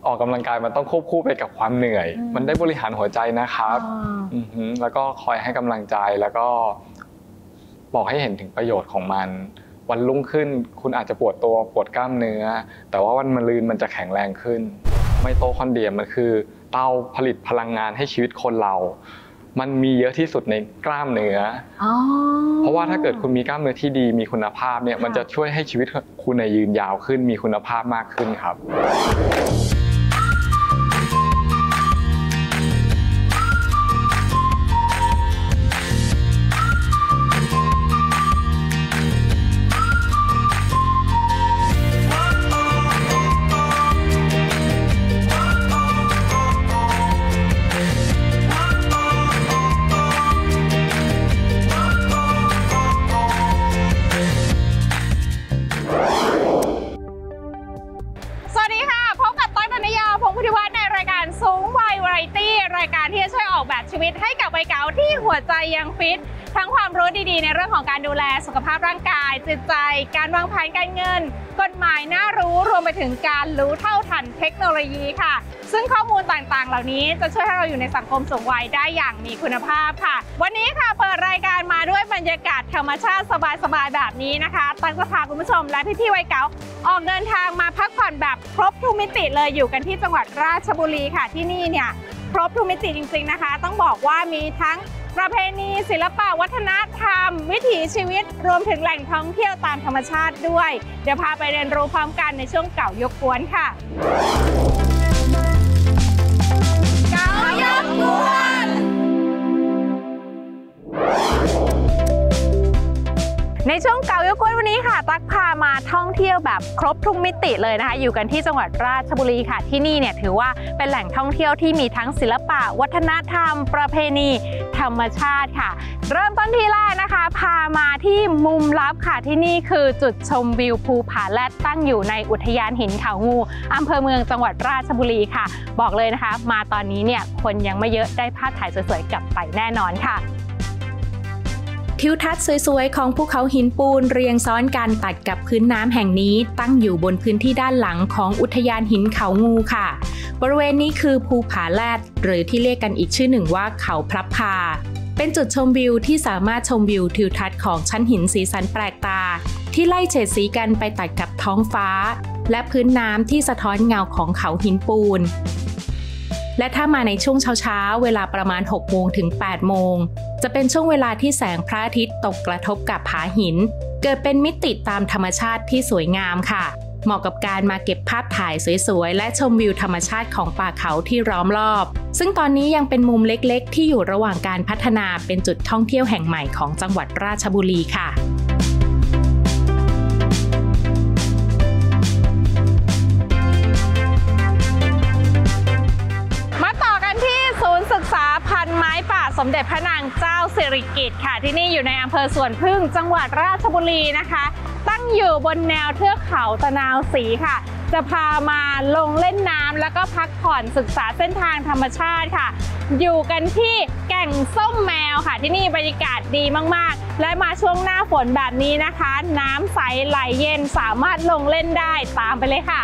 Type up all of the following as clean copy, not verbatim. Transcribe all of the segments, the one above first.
ออกกำลังกายมันต้องควบคู่ไปกับความเหนื่อยมันได้บริหารหัวใจนะครับแล้วก็คอยให้กำลังใจแล้วก็บอกให้เห็นถึงประโยชน์ของมันวันรุ่งขึ้นคุณอาจจะปวดตัวปวดกล้ามเนื้อแต่ว่าวันมะรืนมันจะแข็งแรงขึ้นไมโตคอนเดรียมันคือเตาผลิตพลังงานให้ชีวิตคนเรามันมีเยอะที่สุดในกล้ามเนื้อเพราะว่าถ้าเกิดคุณมีกล้ามเนื้อที่ดีมีคุณภาพเนี่ยมันจะช่วยให้ชีวิตคุณยืนยาวขึ้นมีคุณภาพมากขึ้นครับชีวิตให้กับวัยเก๋าที่หัวใจยังฟิตทั้งความรู้ดีๆในเรื่องของการดูแลสุขภาพร่างกายจิตใจการวางแผนการเงินกฎหมายน่ารู้รวมไปถึงการรู้เท่าทันเทคโนโลยีค่ะซึ่งข้อมูลต่างๆเหล่านี้จะช่วยให้เราอยู่ในสังคมสูงวัยได้อย่างมีคุณภาพค่ะวันนี้ค่ะเปิดรายการมาด้วยบรรยากาศธรรมชาติสบายๆแบบนี้นะคะตั้งจะพาคุณผู้ชมและพี่ๆวัยเก๋าออกเดินทางมาพักผ่อนแบบครบทุกมิติเลยอยู่กันที่จังหวัดราชบุรีค่ะที่นี่เนี่ยครบทุกมิติจริงๆนะคะต้องบอกว่ามีทั้งประเพณีศิลปะวัฒนธรรมวิถีชีวิตรวมถึงแหล่งท่องเที่ยวตามธรรมชาติด้วยเดี๋ยวพาไปเรียนรู้พร้อมกันในช่วงเก๋ายกกวนค่ะเก๋ายกกวนในช่วงเก๋ายกกวนวันนี้ค่ะตั๊กพามาท่องเที่ยวแบบครบทุกมิติเลยนะคะอยู่กันที่จังหวัดราชบุรีค่ะที่นี่เนี่ยถือว่าเป็นแหล่งท่องเที่ยวที่มีทั้งศิลปะวัฒนธรรมประเพณีธรรมชาติค่ะเริ่มต้นที่แรกนะคะพามาที่มุมลับค่ะที่นี่คือจุดชมวิวภูผาแรดตั้งอยู่ในอุทยานหินเขางูอำเภอเมืองจังหวัดราชบุรีค่ะบอกเลยนะคะมาตอนนี้เนี่ยคนยังไม่เยอะได้ภาพถ่ายสวยๆกลับไปแน่นอนค่ะทิวทัศน์สวยๆของภูเขาหินปูนเรียงซ้อนกันตัดกับพื้นน้ำแห่งนี้ตั้งอยู่บนพื้นที่ด้านหลังของอุทยานหินเขางูค่ะบริเวณนี้คือภูผาแรดหรือที่เรียกกันอีกชื่อหนึ่งว่าเขาพลับพาเป็นจุดชมวิวที่สามารถชมวิวทิวทัศน์ของชั้นหินสีสันแปลกตาที่ไล่เฉดสีกันไปตัดกับท้องฟ้าและพื้นน้ำที่สะท้อนเงาของเขาหินปูนและถ้ามาในช่วงเช้าๆเวลาประมาณ 6 โมงถึง 8 โมงจะเป็นช่วงเวลาที่แสงพระอาทิตย์ตกกระทบกับผาหินเกิดเป็นมิติตามธรรมชาติที่สวยงามค่ะเหมาะกับการมาเก็บภาพถ่ายสวยๆและชมวิวธรรมชาติของป่าเขาที่ล้อมรอบซึ่งตอนนี้ยังเป็นมุมเล็กๆที่อยู่ระหว่างการพัฒนาเป็นจุดท่องเที่ยวแห่งใหม่ของจังหวัดราชบุรีค่ะสมเด็จพระนางเจ้าสิริกิติ์ค่ะที่นี่อยู่ในอำเภอสวนพึ่งจังหวัดราชบุรีนะคะตั้งอยู่บนแนวเทือกเขาตะนาวศรีค่ะจะพามาลงเล่นน้ำแล้วก็พักผ่อนศึกษาเส้นทางธรรมชาติค่ะอยู่กันที่แก่งส้มแมวค่ะที่นี่บรรยากาศดีมากๆและมาช่วงหน้าฝนแบบนี้นะคะน้ำใสไหลเย็นสามารถลงเล่นได้ตามไปเลยค่ะ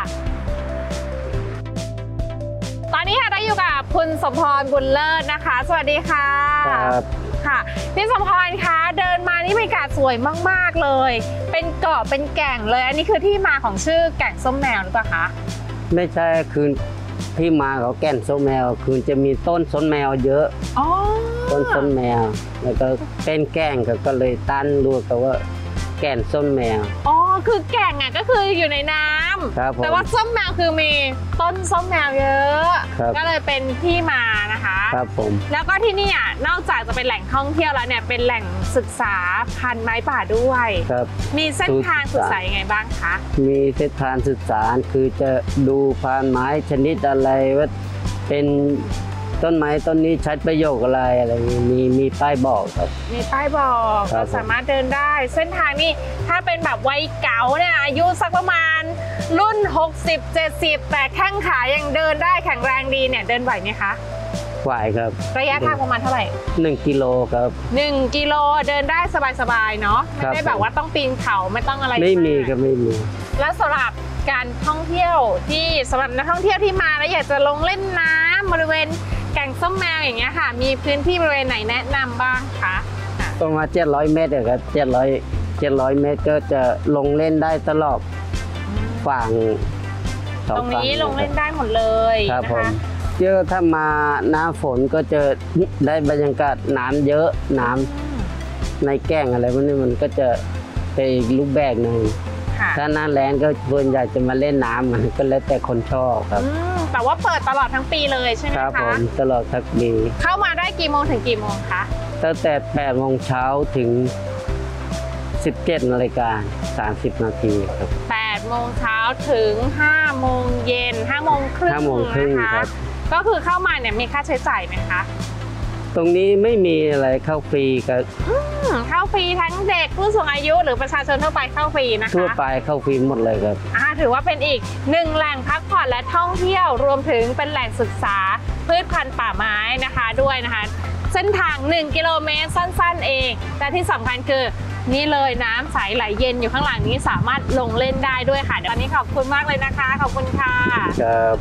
ตอนนี้ค่ะได้อยู่กับคุณสมพรบุญเลิศนะคะสวัสดีค่ะครับค่ะพี่สมพรคะเดินมานี่บรรยากาศสวยมากๆเลยเป็นเกาะเป็นแก่งเลยอันนี้คือที่มาของชื่อแก่งส้มแมวหรือเปล่าคะไม่ใช่คือที่มาของแก่งส้มแมวคือจะมีต้นส้มแมวเยอะต้นส้มแมวแล้วก็เป็นแก่งก็เลยตั้งรูปกันว่าแก่งส้มแมวคือแก่งก็คืออยู่ในน้ำแต่ว่าส้มแมวคือมีต้นส้มแมวเยอะก็เลยเป็นที่มานะคะครับผมแล้วก็ที่นี่นอกจากจะเป็นแหล่งท่องเที่ยวแล้วเนี่ยเป็นแหล่งศึกษาพันธุ์ไม้ป่าด้วยมีเส้นทางศึกษายังไงบ้างคะมีเส้นทางศึกษาคือจะดูพันธุ์ไม้ชนิดอะไรว่าเป็นต้นไม้ต้นนี้ใช้ประโยชน์อะไรมีป้ายบอกครับมีป้ายบอกก็สามารถเดินได้เส้นทางนี้ถ้าเป็นแบบวัยเก๋าเนี่ยอายุสักประมาณรุ่น60-70แต่แข้งขายังเดินได้แข็งแรงดีเนี่ยเดินไหวไหมคะไหวครับระยะทางประมาณเท่าไหร่ 1 กิโลครับ 1 กิโลเดินได้สบายๆเนาะไม่ได้แบบว่าต้องปีนเขาไม่ต้องอะไรไม่มีครับไม่มีแล้วสำหรับการท่องเที่ยวที่สำหรับนักท่องเที่ยวที่มาแล้วอยากจะลงเล่นน้ำบริเวณแก่งส้มแมวอย่างเงี้ยค่ะมีพื้นที่บริเวณไหนแนะนำบ้างคะประมาณ700 เมตรครับ700 เมตรก็จะลงเล่นได้ตลอดฝั่งตรงนี้ลงเล่นได้หมดเลยครับผมถ้ามาหน้าฝนก็จะได้บรรยากาศน้ำเยอะน้ำในแก้งอะไรพวกนี้มันก็จะเป็นอีกรูปแบบหนึ่งถ้าหน้าแล้งก็ส่วนใหญ่จะมาเล่นน้ำมันก็แล้วแต่คนชอบครับแต่ว่าเปิดตลอดทั้งปีเลยใช่ไหมคะครับผมตลอดทั้งปีเข้ามาได้กี่โมงถึงกี่โมงคะตั้งแต่8 โมงเช้าถึง17:30 นาทีครับ 8 โมงเช้าถึง5 โมงเย็น5 โมงครึ่งนะคะก็คือเข้ามาเนี่ยมีค่าใช้จ่ายไหมคะตรงนี้ไม่มีอะไรเข้าฟรีครับเข้าฟรีทั้งเด็กผู้สูงอายุหรือประชาชนทั่วไปเข้าฟรีนะคะทั่วไปเข้าฟรีหมดเลยครับถือว่าเป็นอีก1แหล่งพักผ่อนและท่องเที่ยวรวมถึงเป็นแหล่งศึกษาพืชพันธุ์ป่าไม้นะคะด้วยนะคะเส้นทาง1 กิโลเมตรสั้นๆเองแต่ที่สำคัญคือนี่เลยน้ำใสไหลเย็นอยู่ข้างหลังนี้สามารถลงเล่นได้ด้วยค่ะเดี๋ยววันนี้ขอบคุณมากเลยนะคะขอบคุณค่ะครับ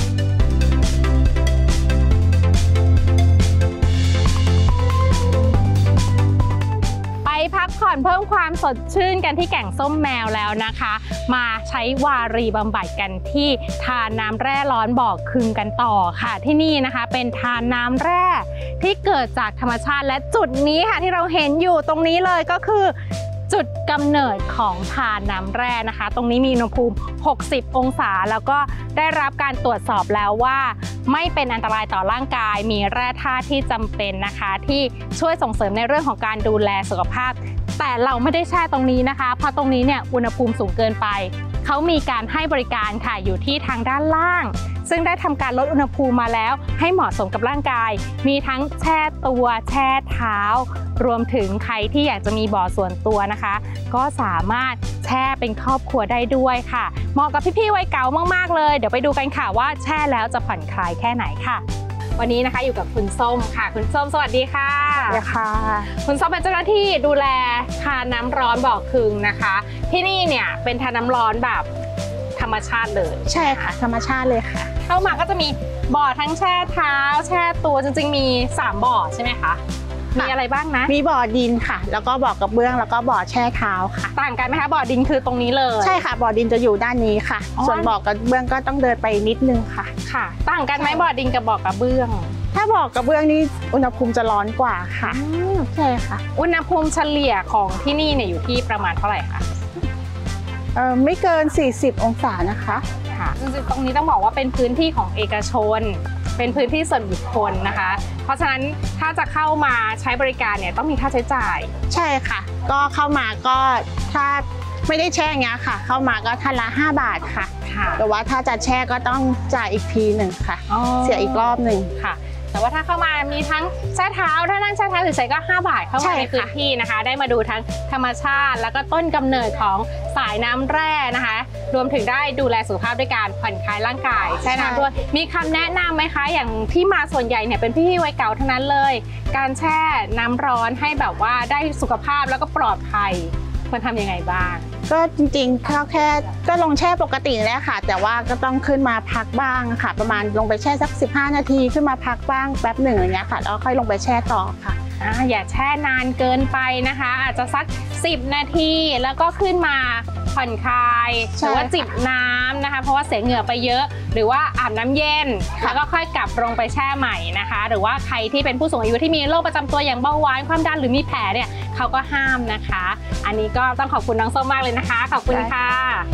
ไปพักผ่อนเพิ่มความสดชื่นกันที่แก่งส้มแมวแล้วนะคะมาใช้วารีบำบัดกันที่ทานน้ำแร่ร้อนบ่อคึงกันต่อค่ะที่นี่นะคะเป็นทานน้ำแร่ที่เกิดจากธรรมชาติและจุดนี้ค่ะที่เราเห็นอยู่ตรงนี้เลยก็คือจุดกำเนิดของทานน้ำแร่นะคะตรงนี้มีอุณหภูมิ60 องศาแล้วก็ได้รับการตรวจสอบแล้วว่าไม่เป็นอันตรายต่อร่างกายมีแร่ธาตุที่จำเป็นนะคะที่ช่วยส่งเสริมในเรื่องของการดูแลสุขภาพแต่เราไม่ได้แช่ตรงนี้นะคะเพราะตรงนี้เนี่ยอุณหภูมิสูงเกินไปเขามีการให้บริการค่ะอยู่ที่ทางด้านล่างซึ่งได้ทำการลดอุณหภูมิมาแล้วให้เหมาะสมกับร่างกายมีทั้งแช่ตัวแช่เท้ารวมถึงใครที่อยากจะมีบ่อส่วนตัวนะคะก็สามารถแช่เป็นครอบครัวได้ด้วยค่ะเหมาะกับพี่ๆวัยเก่ามากๆเลยเดี๋ยวไปดูกันค่ะว่าแช่แล้วจะผ่อนคลายแค่ไหนค่ะวันนี้นะคะอยู่กับคุณส้มค่ะคุณส้มสวัสดีค่ะสวัสดีค่ะคุณส้มเป็นเจ้าหน้าที่ดูแลทานน้ำร้อนบ่อคึงนะคะที่นี่เนี่ยเป็นทานน้ำร้อนแบบธรรมชาติเลยใช่ค่ะธรรมชาติเลยค่ะเข้ามาก็จะมีบ่อทั้งแช่เท้าแช่ตัวจริงๆมี3บ่อใช่ไหมคะมีอะไรบ้างนะมีบ่อดินค่ะแล้วก็บ่อกระเบื้องแล้วก็บ่อแช่เท้าค่ะต่างกันไหมคะบ่อดินคือตรงนี้เลยใช่ค่ะบ่อดินจะอยู่ด้านนี้ค่ะส่วนบ่อกระเบื้องก็ต้องเดินไปนิดนึงค่ะค่ะต่างกันไหมบ่อดินกับบ่อกระเบื้องถ้าบ่อกระเบื้องนี่อุณหภูมิจะร้อนกว่าค่ะใช่ค่ะอุณหภูมิเฉลี่ยของที่นี่เนี่ยอยู่ที่ประมาณเท่าไหร่คะไม่เกิน40 องศานะคะค่ะจริงๆตรงนี้ต้องบอกว่าเป็นพื้นที่ของเอกชนเป็นพื้นที่ส่วนบุคคลนะคะเพราะฉะนั้นถ้าจะเข้ามาใช้บริการเนี่ยต้องมีค่าใช้จ่ายใช่ค่ะก็เข้ามาก็ถ้าไม่ได้แช่เงี้ยค่ะเข้ามาก็ท่านละ5 บาทค่ะแต่ว่าถ้าจะแช่ก็ต้องจ่ายอีกทีหนึ่งค่ะเสียอีกรอบหนึ่งค่ะแต่ว่าถ้าเข้ามามีทั้งแช่เท้าถ้านั่งแช่เท้าเฉยๆก็5 บาทเข้ามาในพื้นที่นะคะได้มาดูทั้งธรรมชาติแล้วก็ต้นกำเนิดของสายน้ำแร่นะคะรวมถึงได้ดูแลสุขภาพด้วยการผ่อนคลายร่างกายแช่น้ำด้วยมีคำแนะนำไหมคะอย่างที่มาส่วนใหญ่เนี่ยเป็นพี่วัยเก่าทั้งนั้นเลยการแช่น้ำร้อนให้แบบว่าได้สุขภาพแล้วก็ปลอดภัยควรทำยังไงบ้างก็จริงๆแค่ก็ลงแช่ปกติแล้วค่ะแต่ว่าก็ต้องขึ้นมาพักบ้างค่ะประมาณลงไปแช่สัก15 นาทีขึ้นมาพักบ้างแป๊บหนึ่งอย่างเงี้ยค่ะแล้วค่อยลงไปแช่ต่อค่ะอย่าแช่นานเกินไปนะคะอาจจะสัก10 นาทีแล้วก็ขึ้นมาผ่อนคลายหรือว่าจิบน้ำนะคะเพราะว่าเสียเหงื่อไปเยอะหรือว่าอาบน้ำเย็นแล้วก็ค่อยกลับลงไปแช่ใหม่นะคะหรือว่าใครที่เป็นผู้สูงอายุที่มีโรคประจำตัวอย่างเบาหวานความดันหรือมีแผลเนี่ยเขาก็ห้ามนะคะอันนี้ก็ต้องขอบคุณน้องส้มมากเลยนะคะขอบคุณค่ะ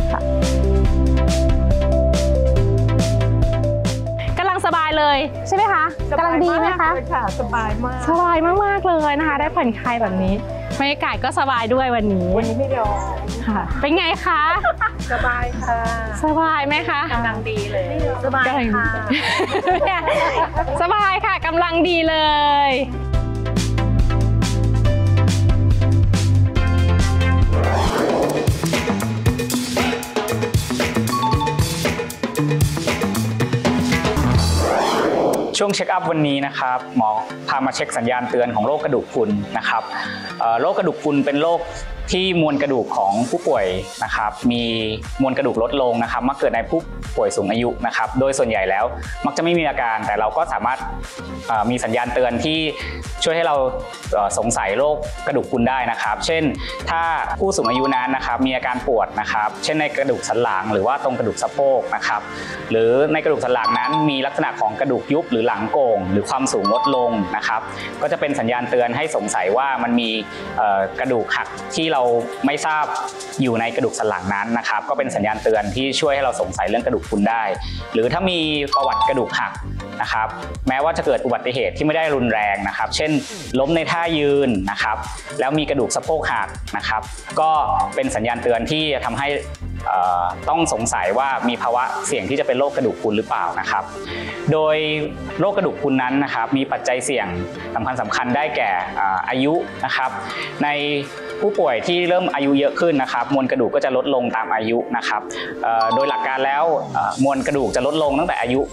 กำลังสบายเลยใช่ไหมคะกำลังดีไหมคะสบายมากสบายมากๆเลยนะคะได้ผ่อนคลายแบบนี้บรรยากาศก็สบายด้วยวันนี้ไม่ร้อนค่ะเป็นไงคะสบายค่ะสบายไหมคะกำลังดีเลยสบายค่ะสบายค่ะกำลังดีเลยช่วงเช็คอัพวันนี้นะครับหมอพามาเช็คสัญญาณเตือนของโรคกระดูกพรุนนะครับโรคกระดูกพรุนเป็นโรคที่มวลกระดูกของผู้ป่วยนะครับมีมวลกระดูกลดลงนะครับมักเกิดในผู้ป่วยสูงอายุนะครับโดยส่วนใหญ่แล้วมักจะไม่มีอาการแต่เราก็สามารถมีสัญญาณเตือนที่ช่วยให้เราสงสัยโรคกระดูกพรุนได้นะครับเช่นถ้าผู้สูงอายุนั้นนะครับมีอาการปวดนะครับเช่นในกระดูกสันหลังหรือว่าตรงกระดูกสะโพกนะครับหรือในกระดูกสันหลังนั้นมีลักษณะของกระดูกยุบหรือหลังโก่งหรือความสูงลดลงนะครับก็จะเป็นสัญญาณเตือนให้สงสัยว่ามันมีกระดูกหักที่เราไม่ทราบอยู่ในกระดูกสันหลังนั้นนะครับก็เป็นสัญญาณเตือนที่ช่วยให้เราสงสัยเรื่องกระดูกพรุนได้หรือถ้ามีประวัติกระดูกหักนะครับแม้ว่าจะเกิดอุบัติเหตุที่ไม่ได้รุนแรงนะครับเช่นล้มในท่ายืนนะครับแล้วมีกระดูกสะโพกหักนะครับก็เป็นสัญญาณเตือนที่จะทำให้ต้องสงสัยว่ามีภาวะเสี่ยงที่จะเป็นโรคกระดูกพรุนหรือเปล่านะครับโดยโรคกระดูกพรุนนั้นนะครับมีปัจจัยเสี่ยงสำคัญได้แก่อายุนะครับในผู้ป่วยที่เริ่มอายุเยอะขึ้นนะครับมวลกระดูกก็จะลดลงตามอายุนะครับโดยหลักการแล้วมวลกระดูกจะลดลงตั้งแต่อายุ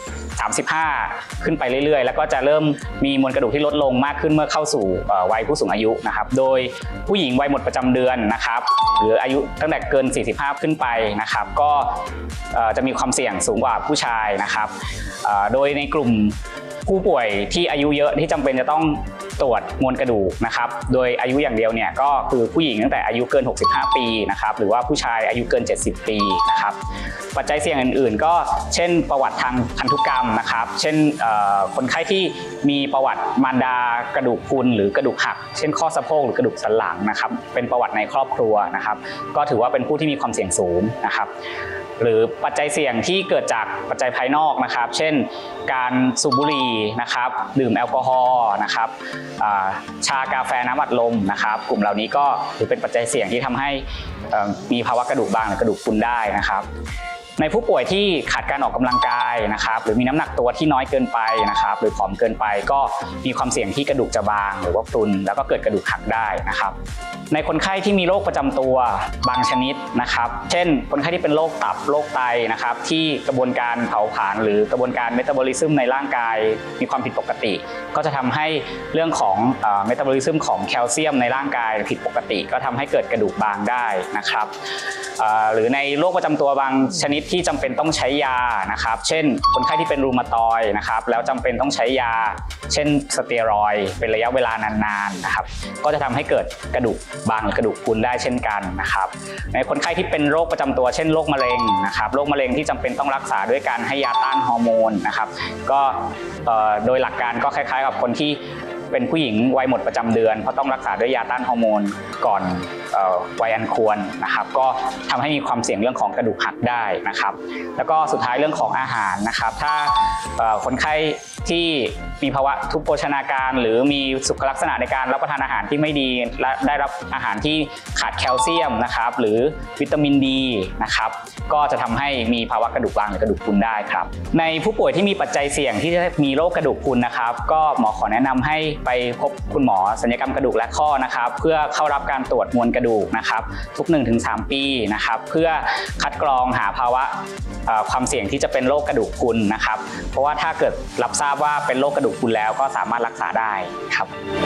35ขึ้นไปเรื่อยๆแล้วก็จะเริ่มมีมวลกระดูกที่ลดลงมากขึ้นเมื่อเข้าสู่วัยผู้สูงอายุนะครับโดยผู้หญิงวัยหมดประจำเดือนนะครับหรืออายุตั้งแต่เกิน45ขึ้นไปนะครับก็จะมีความเสี่ยงสูงกว่าผู้ชายนะครับโดยในกลุ่มผู้ป่วยที่อายุเยอะที่จำเป็นจะต้องตรวจมวลกระดูกนะครับโดยอายุอย่างเดียวเนี่ยก็คือผู้หญิงตั้งแต่อายุเกิน65ปีนะครับหรือว่าผู้ชายอายุเกิน70ปีนะครับปัจจัยเสี่ยงอื่นๆก็เช่นประวัติทางพันธุกรรมนะครับเช่นคนไข้ที่มีประวัติมารดากระดูกพรุนหรือกระดูกหักเช่นข้อสะโพกหรือกระดูกสันหลังนะครับเป็นประวัติในครอบครัวนะครับก็ถือว่าเป็นผู้ที่มีความเสี่ยงสูงนะครับหรือปัจจัยเสี่ยงที่เกิดจากปัจจัยภายนอกนะครับเช่นการสูบบุหรี่นะครับดื่มแอลกอฮอล์นะครับชากาแฟน้ำอัดลมนะครับกลุ่มเหล่านี้ก็ถือเป็นปัจจัยเสี่ยงที่ทำให้มีภาวะกระดูกบางหรือกระดูกพรุนได้นะครับในผู้ป่วยที่ขาดการออกกำลังกายนะครับหรือมีน้ำหนักตัวที่น้อยเกินไปนะครับหรือผอมเกินไปก็มีความเสี่ยงที่กระดูกจะบางหรือว่าพรุนแล้วก็เกิดกระดูกหักได้นะครับในคนไข้ที่มีโรคประจำตัวบางชนิดนะครับเช่นคนไข้ที่เป็นโรคตับโรคไตนะครับที่กระบวนการเผาผลาญหรือกระบวนการเมตาบอลิซึมในร่างกายมีความผิดปกติก็จะทำให้เรื่องของเมตาบอลิซึมของแคลเซียมในร่างกายผิดปกติก็ทำให้เกิดกระดูกบางได้นะครับหรือในโรคประจำตัวบางชนิดที่จำเป็นต้องใช้ยานะครับเช่นคนไข้ที่เป็นรูมาตอยด์นะครับแล้วจำเป็นต้องใช้ยาเช่นสเตียรอยด์เป็นระยะเวลานานๆนะครับก็จะทำให้เกิดกระดูกบางหรือกระดูกพรุนได้เช่นกันนะครับในคนไข้ที่เป็นโรคประจำตัวเช่นโรคมะเร็งนะครับโรคมะเร็งที่จำเป็นต้องรักษาด้วยการให้ยาต้านฮอร์โมนนะครับก็โดยหลักการก็คล้ายๆกับคนที่เป็นผู้หญิงวัยหมดประจำเดือนเพราะต้องรักษาด้วยยาต้านฮอร์โมนก่อนวัยอันควรนะครับก็ทำให้มีความเสี่ยงเรื่องของกระดูกหักได้นะครับแล้วก็สุดท้ายเรื่องของอาหารนะครับถ้าคนไข้ที่มีภาวะทุพโภชนาการหรือมีสุขลักษณะในการรับประทานอาหารที่ไม่ดีและได้รับอาหารที่ขาดแคลเซียมนะครับหรือวิตามินดีนะครับก็จะทำให้มีภาวะกระดูกบางหรือกระดูกพรุนได้ครับในผู้ป่วยที่มีปัจจัยเสี่ยงที่จะมีโรคกระดูกพรุนนะครับก็หมอขอแนะนำให้ไปพบคุณหมอศัลยกรรมกระดูกและข้อนะครับเพื่อเข้ารับการตรวจมวลกระดูกนะครับทุก 1-3 ปีนะครับเพื่อคัดกรองหาภาวะความเสี่ยงที่จะเป็นโรคกระดูกพรุนนะครับเพราะว่าถ้าเกิดรับทราบว่าเป็นโรคกระดูกพรุนแล้วก็สามารถรักษาได้ครับ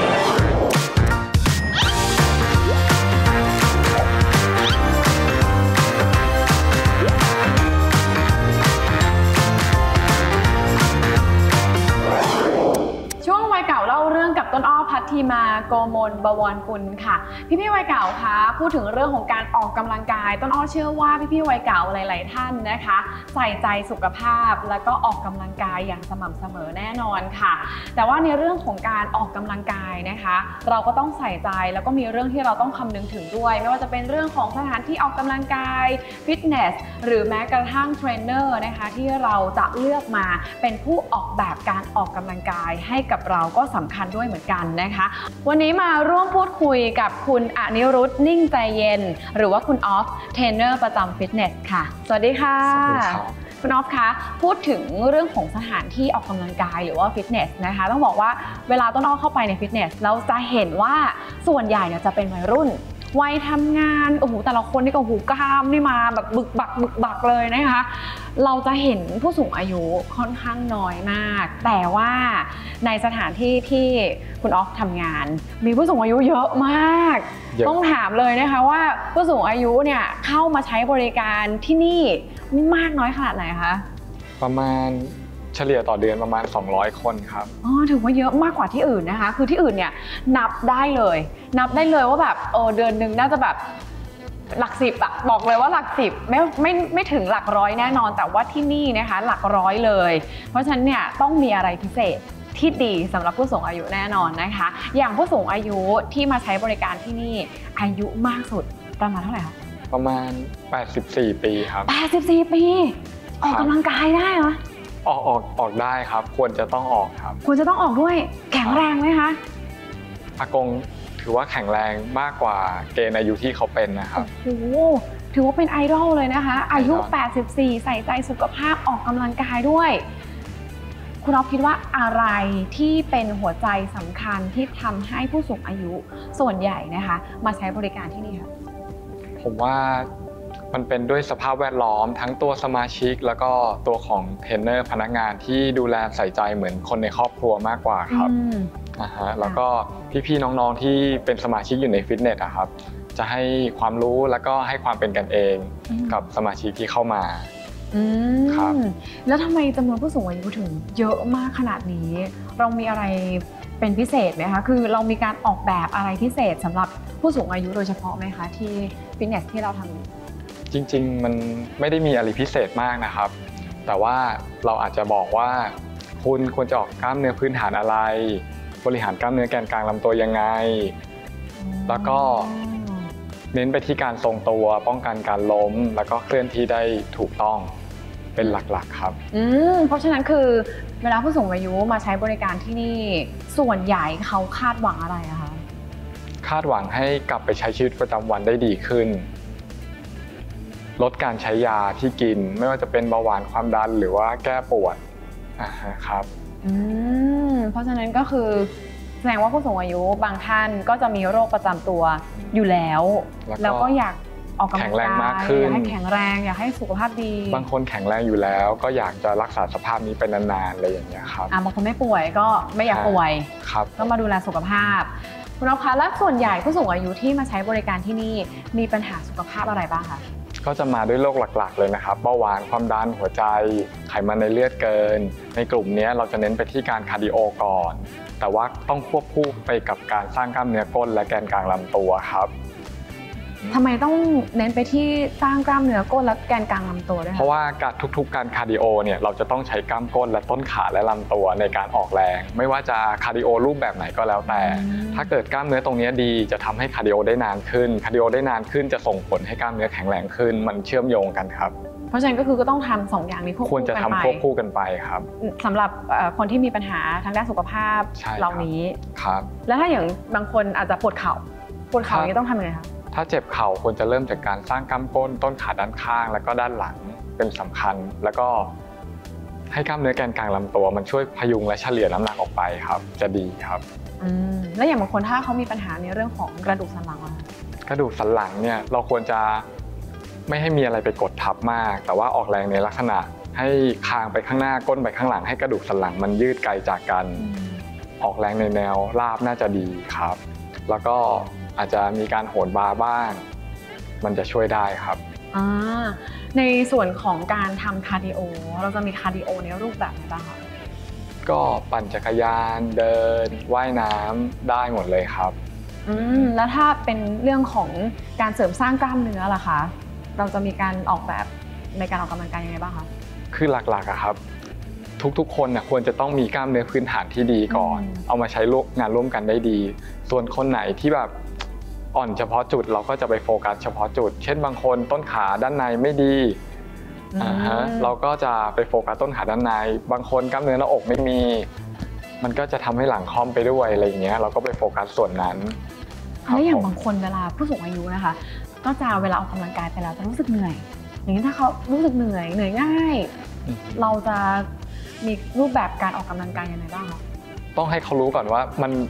ช่วงวัยเก่าเล่าเรื่องกับต้นอ้อพัทธีมาโกมลบวรกุลค่ะพี่วัยเก่าคะพูดถึงเรื่องของการออกกำลังกายต้นอ้อเชื่อว่าพี่วัยเก่าหลายๆท่านนะคะใส่ใจสุขภาพแล้วก็ออกกำลังกายอย่างสม่ำเสมอแน่นอนค่ะแต่ว่าในเรื่องของการออกกำลังกายนะคะเราก็ต้องใส่ใจแล้วก็มีเรื่องที่เราต้องคำนึงถึงด้วยไม่ว่าจะเป็นเรื่องของสถานที่ออกกำลังกายฟิตเนสหรือแม้กระทั่งเทรนเนอร์นะคะที่เราจะเลือกมาเป็นผู้ออกแบบการออกกำลังกายให้กับเราก็สำคัญด้วยเหมือนกันนะคะวันนี้มาร่วมพูดคุยกับคุณอนิรุตนิ่งใจเย็นหรือว่าคุณออฟเทรนเนอร์ประจำฟิตเนสค่ะสวัสดีค่ะคุณออฟคะพูดถึงเรื่องของสถานที่ออกกำลังกายหรือว่าฟิตเนสนะคะต้องบอกว่าเวลาต้นอ้อเข้าไปในฟิตเนสเราจะเห็นว่าส่วนใหญ่เนี่ยจะเป็นวัยรุ่นวัยทำงานโอ้โหแต่ละคนนี่ก็หูกล้ามนี่มาแบบบึกบักเลยนะคะเราจะเห็นผู้สูงอายุค่อนข้างน้อยมากแต่ว่าในสถานที่ที่คุณออฟทำงานมีผู้สูงอายุเยอะมากต้องถามเลยนะคะว่าผู้สูงอายุเนี่ยเข้ามาใช้บริการที่นี่มากน้อยขนาดไหนคะประมาณเฉลี่ยต่อเดือนประมาณ200คนครับอ๋อถือว่าเยอะมากกว่าที่อื่นนะคะคือที่อื่นเนี่ยนับได้เลยว่าแบบเดือนนึงน่าจะแบบหลัก10อะบอกเลยว่าหลัก10ไม่ถึงหลักร้อยแน่นอนแต่ว่าที่นี่นะคะหลักร้อยเลยเพราะฉะนั้นเนี่ยต้องมีอะไรพิเศษที่ดีสำหรับผู้สูงอายุแน่นอนนะคะอย่างผู้สูงอายุที่มาใช้บริการที่นี่อายุมากสุดประมาณเท่าไหร่คะประมาณ84 ปีครับ 84 ปีออกกำลังกายได้เหรอออกได้ครับควรจะต้องออกครับควรจะต้องออกด้วยแข็งแรงไหมคะอากงถือว่าแข็งแรงมากกว่าเกณฑ์อายุที่เขาเป็นนะครับโอ้โหถือว่าเป็นไอดอลเลยนะคะอายุ84ใส่ใจสุขภาพออกกำลังกายด้วยคุณอ๊อฟคิดว่าอะไรที่เป็นหัวใจสำคัญที่ทำให้ผู้สูงอายุส่วนใหญ่นะคะมาใช้บริการที่นี่คะผมว่ามันเป็นด้วยสภาพแวดล้อมทั้งตัวสมาชิกแล้วก็ตัวของเทรนเนอร์พนักงานที่ดูแลใส่ใจเหมือนคนในครอบครัวมากกว่าครับแล้วก็พี่ๆน้องๆที่เป็นสมาชิกอยู่ในฟิตเนสอะครับจะให้ความรู้แล้วก็ให้ความเป็นกันเองกับสมาชิกที่เข้ามาครับแล้วทำไมจำนวนผู้สูงอายุถึงเยอะมากขนาดนี้เรามีอะไรเป็นพิเศษไหมคะคือเรามีการออกแบบอะไรพิเศษสำหรับผู้สูงอายุโดยเฉพาะไหมคะที่ฟิตเนสที่เราทำจริงๆมันไม่ได้มีอะไรพิเศษมากนะครับแต่ว่าเราอาจจะบอกว่าคุณควรจะออกกล้ามเนื้อพื้นฐานอะไรบริหารกล้ามเนื้อแกนกลางลำตัวยังไงแล้วก็เน้นไปที่การทรงตัวป้องกันการล้มแล้วก็เคลื่อนที่ได้ถูกต้องเป็นหลักๆครับเพราะฉะนั้นคือเวลาผู้สูงอายุมาใช้บริการที่นี่ส่วนใหญ่เขาคาดหวังอะไรอะคะคาดหวังให้กลับไปใช้ชีวิตประจำวันได้ดีขึ้นลดการใช้ยาที่กินไม่ว่าจะเป็นเบาหวานความดันหรือว่าแก้ปวดครับเพราะฉะนั้นก็คือแสดงว่าผู้สูงอายุบางท่านก็จะมีโรคประจำตัวอยู่แล้วแล้วก็อยากออกกำลังกายอยากให้แข็งแรงอยากให้สุขภาพดีบางคนแข็งแรงอยู่แล้วก็อยากจะรักษาสภาพนี้ไปนานๆอะไรอย่างเงี้ยครับบางคนไม่ป่วยก็ไม่อยากป่วยก็มาดูแลสุขภาพคุณอ๊อฟคะและส่วนใหญ่ผู้สูงอายุที่มาใช้บริการที่นี่มีปัญหาสุขภาพอะไรบ้างคะก็จะมาด้วยโรคหลักๆเลยนะครับเบาหวานความดันหัวใจไขมันในเลือดเกินในกลุ่มนี้เราจะเน้นไปที่การคาร์ดิโอก่อนแต่ว่าต้องควบคู่ไปกับการสร้างกล้ามเนื้อก้นและแกนกลางลำตัวครับทำไมต้องเน้นไปที่สร้างกล้ามเนื้อก้นและแกนกลางลำตัวด้วยเพราะว่าทุกๆการคาร์ดิโอเนี่ยเราจะต้องใช้กล้ามก้นและต้นขาและลำตัวในการออกแรงไม่ว่าจะคาร์ดิโอรูปแบบไหนก็แล้วแต่ถ้าเกิดกล้ามเนื้อตรงนี้ดีจะทำให้คาร์ดิโอได้นานขึ้นคาร์ดิโอได้นานขึ้นจะส่งผลให้กล้ามเนื้อแข็งแรงขึ้นมันเชื่อมโยงกันครับเพราะฉะนั้นก็คือก็ต้องทำ2 อย่างนี้ควรจะทำควบคู่กันไปครับสำหรับคนที่มีปัญหาทางด้านสุขภาพเหล่านี้ครับแล้วถ้าอย่างบางคนอาจจะปวดเข่าอย่างนี้ต้องทำยังไงคะถ้าเจ็บเข่าควรจะเริ่มจากการสร้างกล้ามก้นต้นขาด้านข้างแล้วก็ด้านหลังเป็นสำคัญแล้วก็ให้กล้ามเนื้อแกนกลางลำตัวมันช่วยพยุงและเฉลี่ยน้ำหนักออกไปครับจะดีครับแล้วอย่างบางคนถ้าเขามีปัญหาในเรื่องของกระดูกสันหลังกระดูกสันหลังเนี่ยเราควรจะไม่ให้มีอะไรไปกดทับมากแต่ว่าออกแรงในลักษณะให้คางไปข้างหน้าก้นไปข้างหลังให้กระดูกสันหลังมันยืดไกลจากกันออกแรงในแนวราบน่าจะดีครับแล้วก็อาจจะมีการโหนบาร์บ้างมันจะช่วยได้ครับในส่วนของการทำคาร์ดิโอเราจะมีคาร์ดิโอในรูปแบบไหนบ้างคะก็ปั่นจักรยานเดินว่ายน้ำได้หมดเลยครับแล้วถ้าเป็นเรื่องของการเสริมสร้างกล้ามเนื้อล่ะคะเราจะมีการออกแบบในการออกกำลังกายยังไงบ้างคะคือหลักๆอะครับทุกๆคนเนี่ยควรจะต้องมีกล้ามเนื้อพื้นฐานที่ดีก่อนเอามาใช้งานร่วมกันได้ดีส่วนคนไหนที่แบบอ่อนเฉพาะจุดเราก็จะไปโฟกัสเฉพาะจุดเช่นบางคนต้นขาด้านในไม่ดีเราก็จะไปโฟกัสต้นขาด้านในบางคนกล้ามเนื้อหน้าอกไม่มีมันก็จะทำให้หลังค่อมไปด้วยอะไรอย่างเงี้ยเราก็ไปโฟกัสส่วนนั้นแล้วอย่างบางคนเวลาผู้สูงอายุนะคะก็จะเวลาออกกำลังกายไปแล้วจะรู้สึกเหนื่อยอย่างนี้ถ้าเขารู้สึกเหนื่อยง่ายเราจะมีรูปแบบการออกกำลังกายยังไงบ้างคะต้องให้เขารู้ก่อนว่ามัน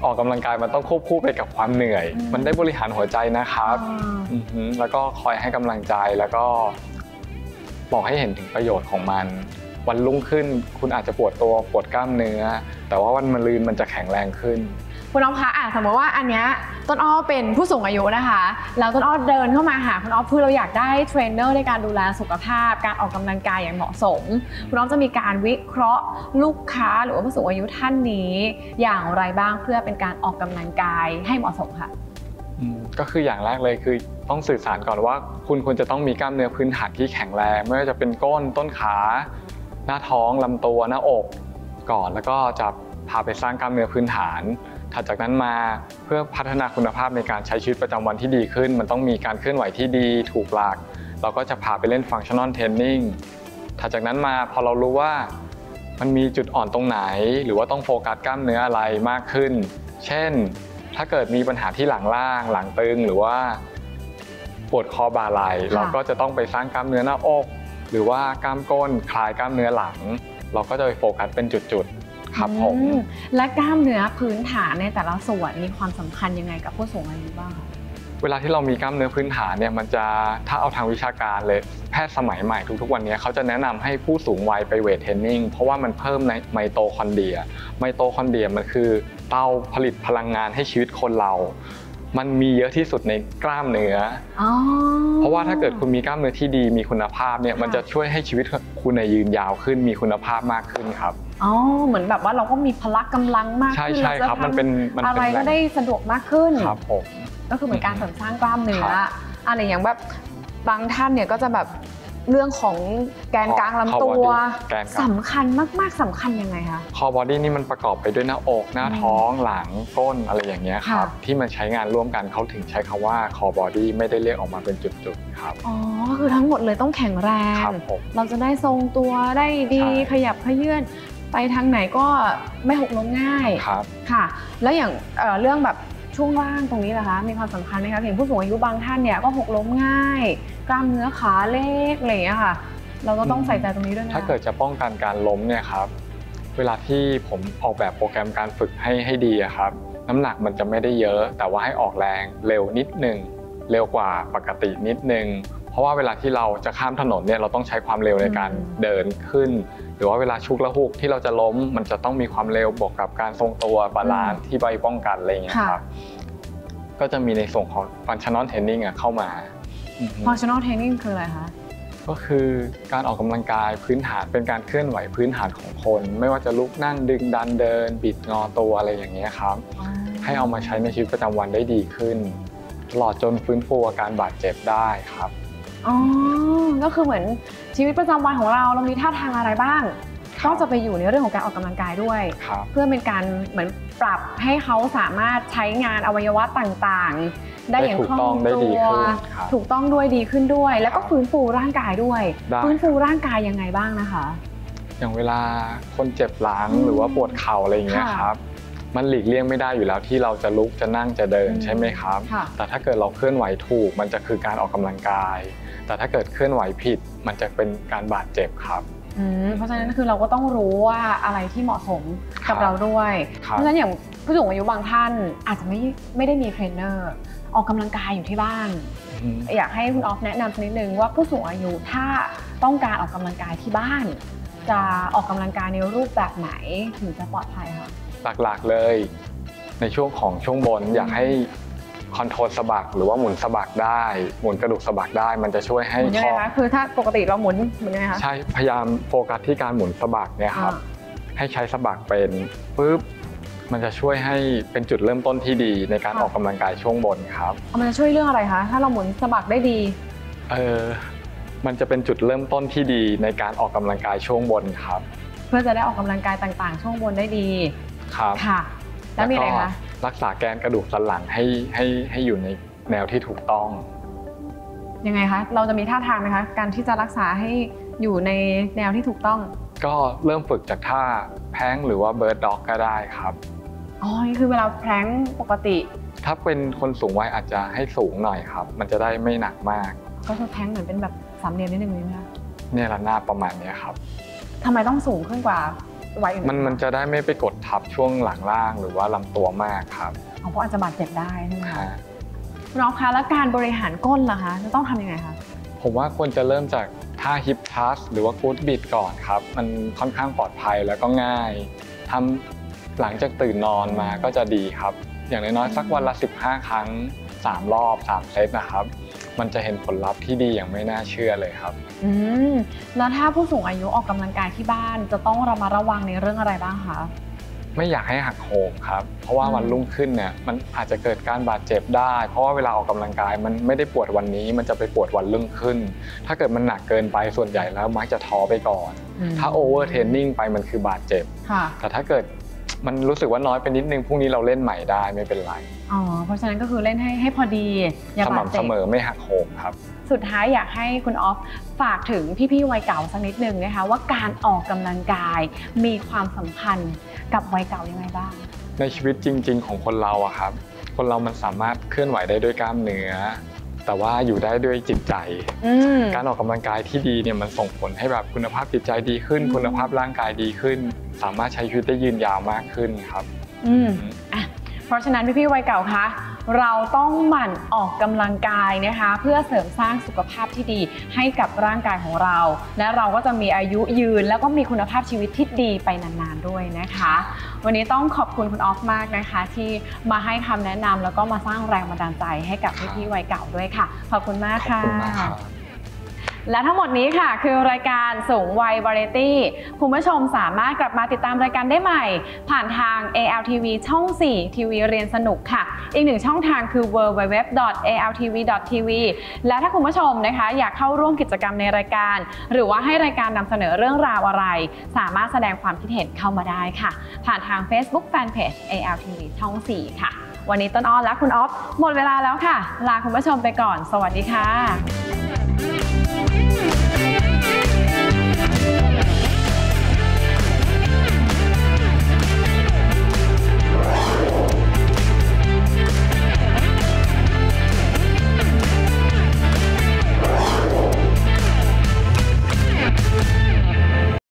ออกกำลังกายมันต้องควบคู่ไปกับความเหนื่อย มันได้บริหารหัวใจนะครับแล้วก็คอยให้กำลังใจแล้วก็บอกให้เห็นถึงประโยชน์ของมันวันรุ่งขึ้นคุณอาจจะปวดตัวปวดกล้ามเนื้อแต่ว่าวันมะรืนมันจะแข็งแรงขึ้นคุณอ๊อฟคะสมมติว่าอันเนี้ยต้นอ้อเป็นผู้สูงอายุนะคะแล้วต้นอ้อเดินเข้ามาหาคุณอ๊อฟคือเราอยากได้เทรนเนอร์ในการดูแลสุขภาพการออกกำลังกายอย่างเหมาะสมคุณอ๊อฟจะมีการวิเคราะห์ลูกค้าหรือว่าผู้สูงอายุท่านนี้อย่างไรบ้างเพื่อเป็นการออกกำลังกายให้เหมาะสมค่ะก็คืออย่างแรกเลยคือต้องสื่อสารก่อนว่าคุณควรจะต้องมีกล้ามเนื้อพื้นฐานที่แข็งแรงไม่ว่าจะเป็นก้นต้นขาหน้าท้องลำตัวหน้าอกก่อนแล้วก็จะพาไปสร้างกล้ามเนื้อพื้นฐานถัดจากนั้นมาเพื่อพัฒนาคุณภาพในการใช้ชีวิตประจำวันที่ดีขึ้นมันต้องมีการเคลื่อนไหวที่ดีถูกหลักเราก็จะพาไปเล่น functional training ถัดจากนั้นมาพอเรารู้ว่ามันมีจุดอ่อนตรงไหนหรือว่าต้องโฟกัสกล้ามเนื้ออะไรมากขึ้นเช่นถ้าเกิดมีปัญหาที่หลังล่างหลังตึงหรือว่าปวดคอบ่าไหล่เราก็จะต้องไปสร้างกล้ามเนื้อหน้าอกหรือว่ากล้ามก้นคลายกล้ามเนื้อหลังเราก็จะไปโฟกัสเป็นจุดๆครับผมและกล้ามเนื้อพื้นฐานในแต่ละส่วนมีความสำคัญยังไงกับผู้สูงอายุบ้างคะเวลาที่เรามีกล้ามเนื้อพื้นฐานเนี่ยมันจะถ้าเอาทางวิชาการเลยแพทย์สมัยใหม่ทุกๆวันนี้เขาจะแนะนำให้ผู้สูงวัยไปเวทเทรนนิ่งเพราะว่ามันเพิ่มในไมโตคอนเดรียมันคือเตาผลิตพลังงานให้ชีวิตคนเรามันมีเยอะที่สุดในกล้ามเนื้อเพราะว่าถ้าเกิดคุณมีกล้ามเนื้อที่ดีมีคุณภาพเนี่ยมันจะช่วยให้ชีวิตคุณยืนยาวขึ้นมีคุณภาพมากขึ้นครับเหมือนแบบว่าเราก็มีพละกำลังมากขึ้นใช่ครับมันเป็นอะไรก็ได้สะดวกมากขึ้นครับผมก็คือเหมือนการเสริมสร้างกล้ามเนื้ออะไรอย่างแบบบางท่านเนี่ยก็จะแบบเรื่องของแกนกลางลำตัวสำคัญมากๆสำคัญยังไงคะคอบอดี้นี่มันประกอบไปด้วยหน้าอกหน้าท้องหลังก้นอะไรอย่างเงี้ยครับที่มันใช้งานร่วมกันเขาถึงใช้คำว่าคอบอดี้ไม่ได้เรียกออกมาเป็นจุดๆครับคือทั้งหมดเลยต้องแข็งแรงเราจะได้ทรงตัวได้ดีขยับเขยื้อนไปทางไหนก็ไม่หกล้มง่ายค่ะแล้วอย่างเรื่องแบบช่วงล่างตรงนี้นะคะมีความสำคัญไหมคะอย่างผู้สูงอายุบางท่านเนี่ยก็หกล้มง่ายกล้ามเนื้อขาเล็กอะไรอย่างเงี้ยค่ะเราก็ต้องใส่ใจตรงนี้ด้วยนะถ้าเกิดจะป้องกันการล้มเนี่ยครับเวลาที่ผมออกแบบโปรแกรมการฝึกให้ดีครับน้ำหนักมันจะไม่ได้เยอะแต่ว่าให้ออกแรงเร็วนิดนึงเร็วกว่าปกตินิดนึงเพราะว่าเวลาที่เราจะข้ามถนนเนี่ยเราต้องใช้ความเร็วในการเดินขึ้นหรือว่าเวลาชุกละหุกที่เราจะล้มมันจะต้องมีความเร็วบวกกับการทรงตัวบาลานซ์ที่ใบป้องกันอะไรอย่างเงี้ยครับก็จะมีในส่วนของ functional training เข้ามา functional training คืออะไรคะก็คือการออกกำลังกายพื้นฐานเป็นการเคลื่อนไหวพื้นฐานของคนไม่ว่าจะลุกนั่งดึงดันเดินบิดงอตัวอะไรอย่างเงี้ยครับให้เอามาใช้ในชีวิตประจำวันได้ดีขึ้นตลอดจนฟื้นฟูอาการบาดเจ็บได้ครับก็คือเหมือนชีวิตประจำวันของเรามีท่าทางอะไรบ้างก็จะไปอยู่ในเรื่องของการออกกำลังกายด้วยเพื่อเป็นการเหมือนปรับให้เขาสามารถใช้งานอวัยวะต่างๆได้อย่างคล่องตัวถูกต้องด้วยดีขึ้นด้วยแล้วก็ฟื้นฟูร่างกายด้วยฟื้นฟูร่างกายยังไงบ้างนะคะอย่างเวลาคนเจ็บหลังหรือว่าปวดเข่าอะไรอย่างเงี้ยครับมันหลีกเลี่ยงไม่ได้อยู่แล้วที่เราจะลุกจะนั่งจะเดินใช่ไหมครับแต่ถ้าเกิดเราเคลื่อนไหวถูกมันจะคือการออกกำลังกายแต่ถ้าเกิดเคลื่อนไหวผิดมันจะเป็นการบาดเจ็บครับเพราะฉะนั้นคือเราก็ต้องรู้ว่าอะไรที่เหมาะสมกับเราด้วยเพราะฉะนั้นอย่างผู้สูงอายุบางท่านอาจจะไม่ได้มีเทรนเนอร์ออกกำลังกายอยู่ที่บ้านอยากให้คุณออฟแนะนำสักนิดนึงว่าผู้สูงอายุถ้าต้องการออกกำลังกายที่บ้านจะออกกำลังกายในรูปแบบไหนถึงจะปลอดภัยคะหลักๆเลยในช่วงบนอยากให้คอนโทรลสะบักหรือว่าหมุนสะบักได้หมุนกระดูกสะบักได้มันจะช่วยให้ข้อคือถ้าปกติเราหมุนยังไงคะใช่พยายามโฟกัสที่การหมุนสะบักเนี่ยครับให้ใช้สะบักเป็นปุ๊บมันจะช่วยให้เป็นจุดเริ่มต้นที่ดีในการออกกำลังกายช่วงบนครับมันจะช่วยเรื่องอะไรคะถ้าเราหมุนสะบักได้ดีมันจะเป็นจุดเริ่มต้นที่ดีในการออกกำลังกายช่วงบนครับเพื่อจะได้ออกกำลังกายต่างๆช่วงบนได้ดีครับค่ะแล้วมีอะไรคะรักษาแกนกระดูกสันหลังให้อยู่ในแนวที่ถูกต้องยังไงคะเราจะมีท่าทางไหมคะการที่จะรักษาให้อยู่ในแนวที่ถูกต้องก็เริ่มฝึกจากท่าแพลงก์หรือว่าเบิร์ดด็อกก็ได้ครับนี่คือเวลาแพลงก์ปกติถ้าเป็นคนสูงวัยอาจจะให้สูงหน่อยครับมันจะได้ไม่หนักมากก็คือแพลงก์เหมือนเป็นแบบสามเหลี่ยมนิดนึงไหมคะเนี่ยระนาบประมาณนี้ครับทำไมต้องสูงขึ้นกว่าวัยอื่นมันจะได้ไม่ไปกดทับช่วงหลังล่างหรือว่าลำตัวมากครับเพราะอาจจะบาดเจ็บได้ใช่ไหมคะคุณอ๊อฟคะแล้วการบริหารก้นล่ะคะจะต้องทำยังไงคะผมว่าควรจะเริ่มจากท่าฮิปทัสหรือว่ากู๊ดบิดก่อนครับมันค่อนข้างปลอดภัยแล้วก็ง่ายทำหลังจากตื่นนอนมาก็จะดีครับอย่างน้อยๆสักวันละ15 ครั้ง3 รอบ3 เซตนะครับมันจะเห็นผลลัพธ์ที่ดีอย่างไม่น่าเชื่อเลยครับแล้วถ้าผู้สูงอายุออกกำลังกายที่บ้านจะต้องระมัดระวังในเรื่องอะไรบ้างคะไม่อยากให้หักโหมครับเพราะว่าวันรุ่งขึ้นเนี่ยมันอาจจะเกิดการบาดเจ็บได้เพราะว่าเวลาออกกำลังกายมันไม่ได้ปวดวันนี้มันจะไปปวดวันรุ่งขึ้นถ้าเกิดมันหนักเกินไปส่วนใหญ่แล้วมักจะท้อไปก่อนถ้าโอเวอร์เทรนนิ่งไปมันคือบาดเจ็บแต่ถ้าเกิดมันรู้สึกว่าน้อยไปนิดนึงพรุ่งนี้เราเล่นใหม่ได้ไม่เป็นไรเพราะฉะนั้นก็คือเล่นให้พอดีสม่ำเสมอไม่หักโหมครับสุดท้ายอยากให้คุณออฟฝากถึงพี่ๆวัยเก่าสักนิดนึงนะคะว่าการออกกำลังกายมีความสัมพันธ์กับวัยเก่ายังไงบ้างในชีวิตจริงๆของคนเราอะครับคนเรามันสามารถเคลื่อนไหวได้ด้วยกล้ามเนื้อแต่ว่าอยู่ได้ด้วยจิตใจการออกกำลังกายที่ดีเนี่ยมันส่งผลให้แบบคุณภาพจิตใจดีขึ้นคุณภาพร่างกายดีขึ้นสามารถใช้ชีวิตได้ยืนยาวมากขึ้นครับเพราะฉะนั้นพี่ๆวัยเก่าคะเราต้องหมั่นออกกำลังกายนะคะเพื่อเสริมสร้างสุขภาพที่ดีให้กับร่างกายของเราและเราก็จะมีอายุยืนแล้วก็มีคุณภาพชีวิตที่ดีไปนานๆด้วยนะคะวันนี้ต้องขอบคุณคุณออฟมากนะคะที่มาให้คำแนะนำแล้วก็มาสร้างแรงบันดาลใจให้กับพี่ๆวัยเก่าด้วยค่ะขอบคุณมากค่ะและทั้งหมดนี้ค่ะคือรายการสูงวัยวาไรตี้คุณผู้ชมสามารถกลับมาติดตามรายการได้ใหม่ผ่านทาง ALTV ช่อง 4 ทีวีเรียนสนุกค่ะอีกหนึ่งช่องทางคือ www.altv.tv และถ้าคุณผู้ชมนะคะอยากเข้าร่วมกิจกรรมในรายการหรือว่าให้รายการนำเสนอเรื่องราวอะไรสามารถแสดงความคิดเห็นเข้ามาได้ค่ะผ่านทาง Facebook Fanpage ALTV ช่อง 4 ค่ะวันนี้ต้นอ้อและคุณออฟหมดเวลาแล้วค่ะลาคุณผู้ชมไปก่อนสวัสดีค่ะ